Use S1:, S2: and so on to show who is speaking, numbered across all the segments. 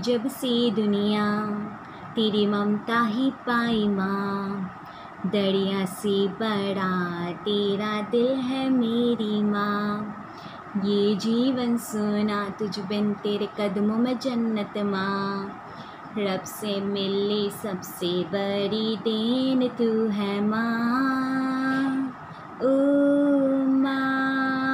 S1: जब से दुनिया तेरी ममता ही पाई माँ, दरिया से बड़ा तेरा दिल है मेरी माँ। ये जीवन सुना तुझ बिन तेरे कदमों में जन्नत माँ, रब से मिली सबसे बड़ी देन तू है माँ। ओ माँ,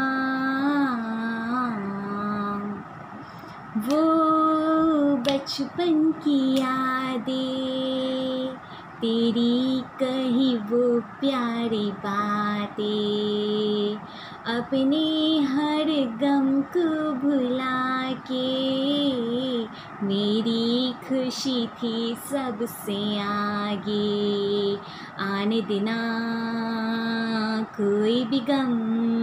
S1: वो बचपन की यादें, तेरी कही वो प्यारी बातें, अपने हर गम को भुला के मेरी खुशी थी सबसे आगे। आने देना कोई भी गम,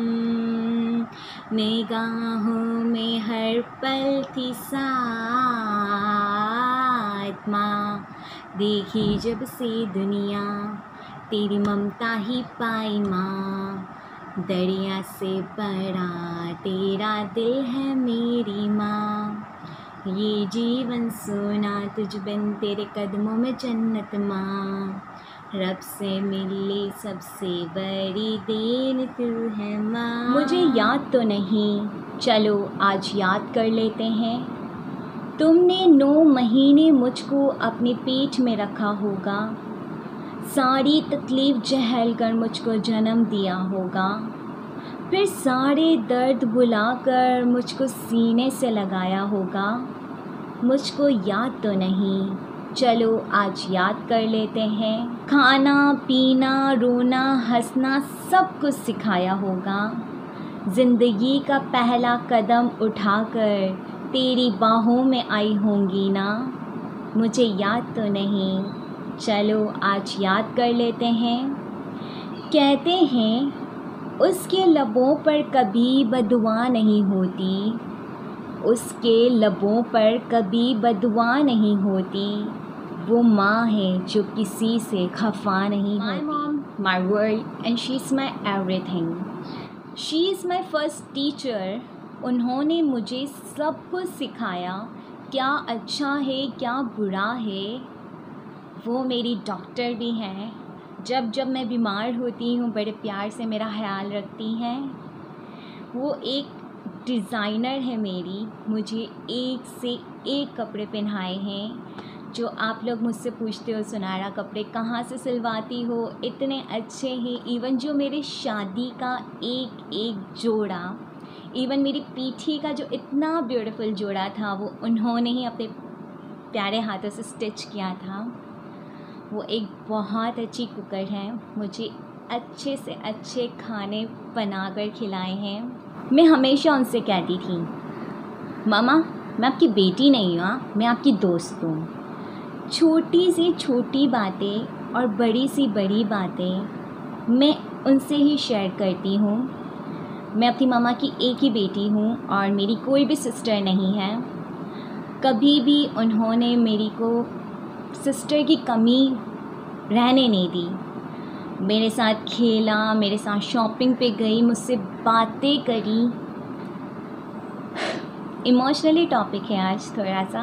S1: निगाहों में हर पल थी साथ माँ। देखी जब से दुनिया तेरी ममता ही पाई माँ, दरिया से बड़ा तेरा दिल है मेरी माँ। ये जीवन सोना तुझ बिन तेरे कदमों में जन्नत माँ, रब से मिली सबसे बड़ी देन तू है माँ।
S2: मुझे याद तो नहीं, चलो आज याद कर लेते हैं। तुमने 9 महीने मुझको अपने पेट में रखा होगा, सारी तकलीफ़ झेल कर मुझको जन्म दिया होगा, फिर सारे दर्द भुलाकर मुझको सीने से लगाया होगा। मुझको याद तो नहीं, चलो आज याद कर लेते हैं। खाना पीना रोना हंसना सब कुछ सिखाया होगा, ज़िंदगी का पहला कदम उठाकर तेरी बाहों में आई होंगी ना। मुझे याद तो नहीं, चलो आज याद कर लेते हैं। कहते हैं उसके लबों पर कभी बदुआ नहीं होती, उसके लबों पर कभी बदुआ नहीं होती, वो माँ है जो किसी से खफा नहीं होती।
S1: My mom,
S2: my world and she's my everything. She is my first teacher. उन्होंने मुझे सब कुछ सिखाया, क्या अच्छा है क्या बुरा है। वो मेरी डॉक्टर भी हैं, जब जब मैं बीमार होती हूँ बड़े प्यार से मेरा ख्याल रखती हैं। वो एक डिज़ाइनर है मेरी, मुझे एक से एक कपड़े पहनाए हैं। जो आप लोग मुझसे पूछते हो सुनारा कपड़े कहाँ से सिलवाती हो, इतने अच्छे हैं। इवन जो मेरे शादी का एक एक जोड़ा, इवन मेरी पीठी का जो इतना ब्यूटीफुल जोड़ा था, वो उन्होंने ही अपने प्यारे हाथों से स्टिच किया था। वो एक बहुत अच्छी कुकर है, मुझे अच्छे से अच्छे खाने बनाकर खिलाए हैं। मैं हमेशा उनसे कहती थी, मामा मैं आपकी बेटी नहीं हूँ, मैं आपकी दोस्त हूँ। छोटी से छोटी बातें और बड़ी सी बड़ी बातें मैं उनसे ही शेयर करती हूँ। मैं अपनी मामा की एक ही बेटी हूँ और मेरी कोई भी सिस्टर नहीं है। कभी भी उन्होंने मेरी को सिस्टर की कमी रहने नहीं दी। मेरे साथ खेला, मेरे साथ शॉपिंग पे गई, मुझसे बातें करी। इमोशनली टॉपिक है आज थोड़ा सा।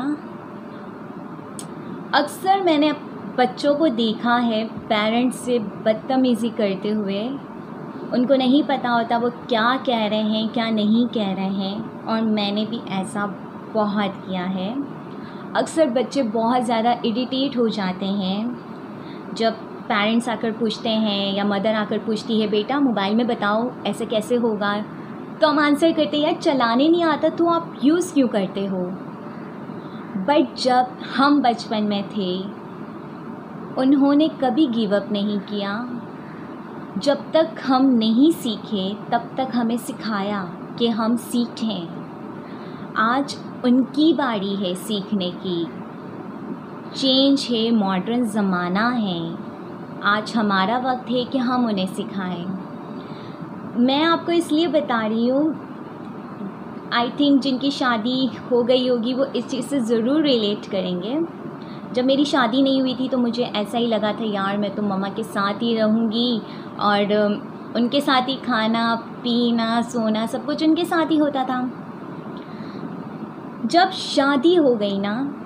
S2: अक्सर मैंने बच्चों को देखा है पेरेंट्स से बदतमीज़ी करते हुए। उनको नहीं पता होता वो क्या कह रहे हैं क्या नहीं कह रहे हैं, और मैंने भी ऐसा बहुत किया है। अक्सर बच्चे बहुत ज़्यादा इरिटेट हो जाते हैं जब पेरेंट्स आकर पूछते हैं या मदर आकर पूछती है, बेटा मोबाइल में बताओ ऐसे कैसे होगा, तो हम आंसर करते हैं, यार चलाने नहीं आता तो आप यूज़ क्यों करते हो। बट जब हम बचपन में थे उन्होंने कभी गिव अप नहीं किया। जब तक हम नहीं सीखे तब तक हमें सिखाया कि हम सीखें। आज उनकी बारी है सीखने की। चेंज है, मॉडर्न ज़माना है, आज हमारा वक्त है कि हम उन्हें सिखाएं। मैं आपको इसलिए बता रही हूँ, आई थिंक जिनकी शादी हो गई होगी वो इस चीज़ से ज़रूर रिलेट करेंगे। जब मेरी शादी नहीं हुई थी तो मुझे ऐसा ही लगा था, यार मैं तो मम्मा के साथ ही रहूँगी और उनके साथ ही खाना पीना सोना सब कुछ उनके साथ ही होता था। जब शादी हो गई ना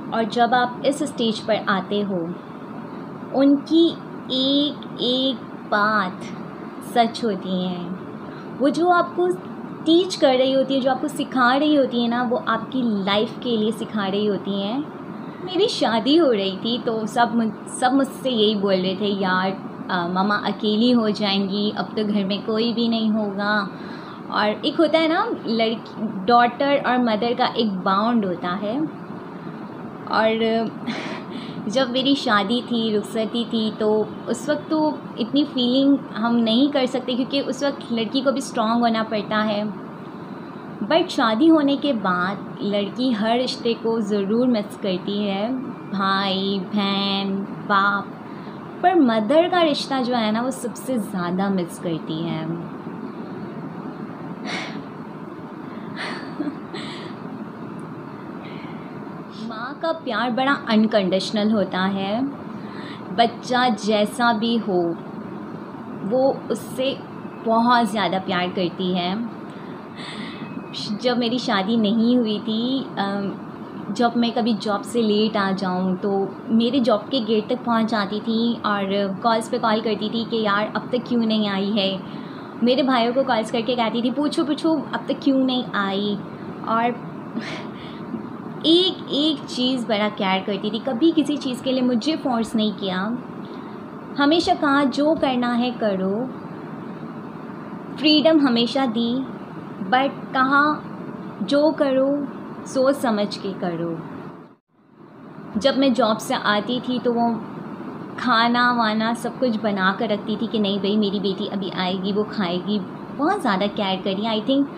S2: और जब आप इस स्टेज पर आते हो, उनकी एक एक बात सच होती है। वो जो आपको टीच कर रही होती है, जो आपको सिखा रही होती है ना, वो आपकी लाइफ के लिए सिखा रही होती हैं। मेरी शादी हो रही थी तो सब मुझसे यही बोल रहे थे, यार मम्मा अकेली हो जाएंगी, अब तो घर में कोई भी नहीं होगा। और एक होता है ना, लड़की डॉटर और मदर का एक बाउंड होता है। और जब मेरी शादी थी, रुखसती थी, तो उस वक्त तो इतनी फीलिंग हम नहीं कर सकते, क्योंकि उस वक्त लड़की को भी स्ट्रॉन्ग होना पड़ता है। बट शादी होने के बाद लड़की हर रिश्ते को ज़रूर मिस करती है, भाई बहन बाप, पर मदर का रिश्ता जो है ना, वो सबसे ज़्यादा मिस करती है। माँ का प्यार बड़ा अनकंडीशनल होता है। बच्चा जैसा भी हो, वो उससे बहुत ज़्यादा प्यार करती है। जब मेरी शादी नहीं हुई थी, जब मैं कभी जॉब से लेट आ जाऊँ तो मेरे जॉब के गेट तक पहुँच जाती थी और कॉल्स पे कॉल करती थी कि यार अब तक क्यों नहीं आई है। मेरे भाइयों को कॉल्स करके कहती थी, पूछो अब तक क्यों नहीं आई। और एक एक चीज़ बड़ा केयर करती थी, कभी किसी चीज़ के लिए मुझे फोर्स नहीं किया। हमेशा कहा जो करना है करो, फ्रीडम हमेशा दी, बट कहा जो करो सोच समझ के करो। जब मैं जॉब से आती थी तो वो खाना वाना सब कुछ बना कर रखती थी कि नहीं भाई मेरी बेटी अभी आएगी, वो खाएगी। बहुत ज़्यादा केयर करी। आई थिंक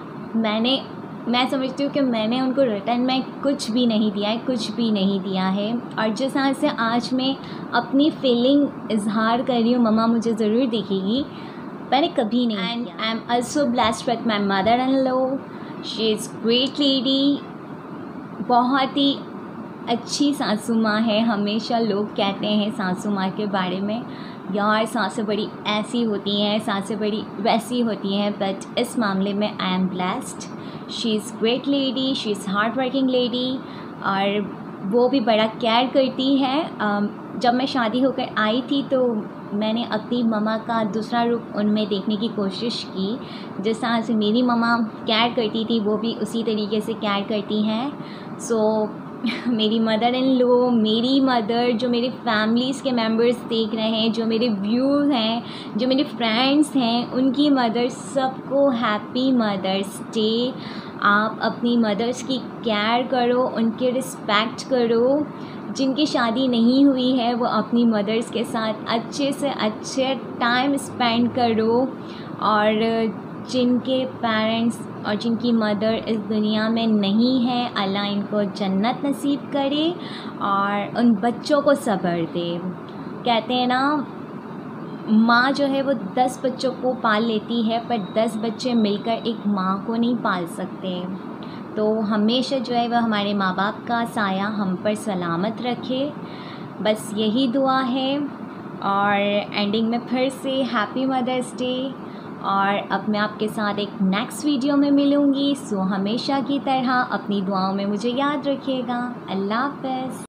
S2: मैं समझती हूँ कि मैंने उनको रिटर्न में कुछ भी नहीं दिया है, कुछ भी नहीं दिया है। और जिस तरह से आज मैं अपनी फीलिंग इजहार कर रही हूँ, मम्मा मुझे ज़रूर देखेगी, मैंने कभी नहीं। And I am also blessed with my mother in law. She is great lady, बहुत ही अच्छी सासू माँ है। हमेशा लोग कहते हैं सासू माँ के बारे में, यार सासें बड़ी ऐसी होती हैं, सासें बड़ी वैसी होती हैं, बट इस मामले में I am blessed. She is great lady, she is hard working lady, और वो भी बड़ा केयर करती है। जब मैं शादी होकर आई थी तो मैंने अपनी मम्मा का दूसरा रूप उनमें देखने की कोशिश की। जिस तरह से मेरी मम्मा केयर करती थी, वो भी उसी तरीके से केयर करती हैं। सो मेरी मदर इन लॉ, मेरी मदर, जो मेरे फैमिलीज़ के मेंबर्स देख रहे हैं, जो मेरे व्यूज़ हैं, जो मेरे फ्रेंड्स हैं, उनकी मदर, सबको हैप्पी मदर्स डे। आप अपनी मदर्स की केयर करो, उनके रिस्पेक्ट करो। जिनकी शादी नहीं हुई है वो अपनी मदर्स के साथ अच्छे से अच्छे टाइम स्पेंड करो, और जिनके पेरेंट्स और जिनकी मदर इस दुनिया में नहीं है, अल्लाह इनको जन्नत नसीब करे और उन बच्चों को सब्र दे। कहते हैं ना, माँ जो है वो 10 बच्चों को पाल लेती है, पर 10 बच्चे मिलकर एक माँ को नहीं पाल सकते। तो हमेशा जो है वह हमारे माँ बाप का साया हम पर सलामत रखे, बस यही दुआ है। और एंडिंग में फिर से हैप्पी मदर्स डे। और अब मैं आपके साथ एक नेक्स्ट वीडियो में मिलूँगी। सो हमेशा की तरह अपनी दुआओं में मुझे याद रखिएगा। अल्लाह हाफ़िज़।